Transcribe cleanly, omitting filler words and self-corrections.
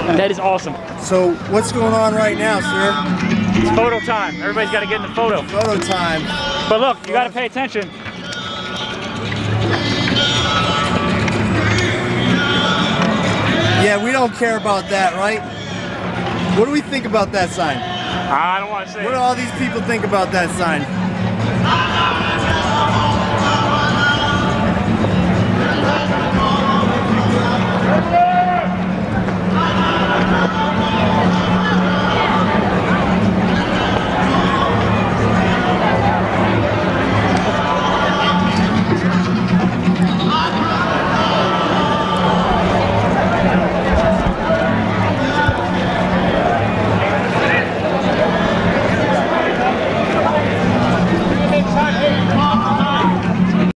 That is awesome. So what's going on right now, sir? It's photo time. Everybody's got to get in the photo. Photo time. But look, you got to pay attention. Yeah, we don't care about that, right? What do we think about that sign? I don't want to say. What do all these people think about that sign?